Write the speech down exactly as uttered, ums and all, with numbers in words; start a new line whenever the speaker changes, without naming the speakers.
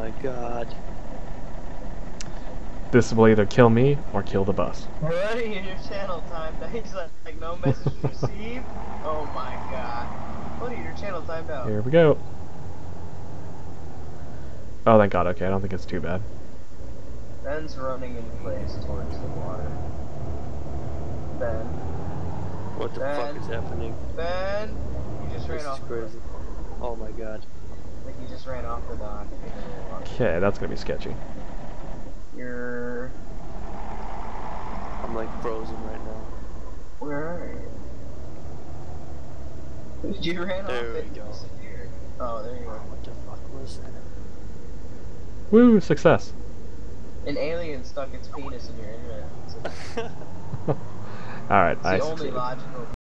my god.
This will either kill me or kill the bus.
Already in your channel timed out. He's like, like, no message received. Oh my god. Buddy, your channel timed out.
Here we go. Oh, thank God. Okay, I don't think it's too bad.
Ben's running in place towards the water. Ben.
What the
Ben.
fuck is happening?
Ben! You just ran
This
off
is
the
crazy. Oh my god.
Like you just ran off the dock.
Okay, that's gonna be sketchy.
You're...
I'm like frozen right now.
Where are you? You ran
There
off
we
and
go.
disappeared. Oh, there you
Oh,
are.
what the fuck was that?
Woo! Success.
An alien stuck its penis in your internet.
All right,
It's
I
the only
succeeded.
logical